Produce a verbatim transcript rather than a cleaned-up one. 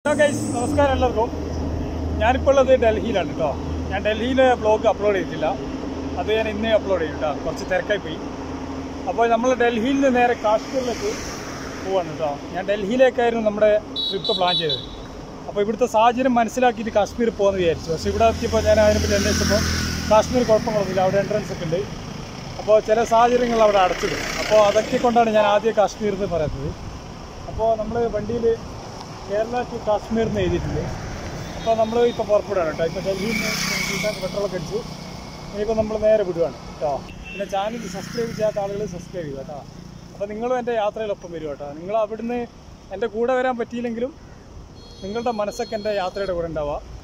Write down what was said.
Hello guys, നമസ്കാരം എല്ലാവർക്കും. ഞാനിപ്പോൾ ഉള്ളത് ഡൽഹിയിലാണ് കേട്ടോ. ഞാൻ ഡൽഹിയിലെ വ്ളോഗ് അപ്ലോഡ് ചെയ്തിട്ടില്ല, അത് ഞാൻ ഇന്നേ അപ്ലോഡ് ചെയ്യും കേട്ടോ. കുറച്ച് തിരക്കായി പോയി. അപ്പോൾ നമ്മൾ ഡൽഹിയിൽ നിന്ന് നേരെ കാശ്മീരിലേക്ക് പോവാണ് കേട്ടോ. ഞാൻ ഡൽഹിയിലേക്കായിരുന്നു നമ്മുടെ ട്രിപ്പ് പ്ലാൻ ചെയ്തത്. അപ്പോൾ ഇവിടുത്തെ സാഹചര്യം മനസ്സിലാക്കിയിട്ട് കാശ്മീർ പോകുമെന്ന് വിചാരിച്ചു. പക്ഷേ ഇവിടെ എത്തിയപ്പോൾ ഞാൻ അതിനെപ്പറ്റി അന്വേഷിച്ചപ്പോൾ കാശ്മീർ കുഴപ്പങ്ങളൊന്നുമില്ല, അവിടെ എൻട്രൻസ് ഒക്കെ ഉണ്ട്. അപ്പോൾ ചില സാഹചര്യങ്ങൾ അവിടെ അടച്ചിടും. അപ്പോൾ അതൊക്കെ കൊണ്ടാണ് ഞാൻ ആദ്യം കാശ്മീർ എന്ന് പറയുന്നത്. അപ്പോൾ നമ്മൾ വണ്ടിയിൽ കേരള ടു കാശ്മീർ എന്ന് എഴുതിയിട്ടുണ്ട്. അപ്പോൾ നമ്മൾ ഇപ്പോൾ പുറപ്പെടുകയാണ് കേട്ടോ. ഇപ്പോൾ ഡൽഹിയിൽ നിന്ന് പെട്രോളൊക്കെ അടിച്ചു. ഇനിയിപ്പോൾ നമ്മൾ നേരെ വിടുകയാണ് കേട്ടോ. പിന്നെ ചാനൽ സബ്സ്ക്രൈബ് ചെയ്യാത്ത ആളുകൾ സബ്സ്ക്രൈബ് ചെയ്യുക കേട്ടോ. അപ്പോൾ നിങ്ങളും എൻ്റെ യാത്രയിലൊപ്പം വരും കേട്ടോ. നിങ്ങൾ അവിടുന്ന് എൻ്റെ കൂടെ വരാൻ പറ്റിയില്ലെങ്കിലും നിങ്ങളുടെ മനസ്സൊക്കെ എൻ്റെ യാത്രയുടെ കൂടെ ഉണ്ടാവുക.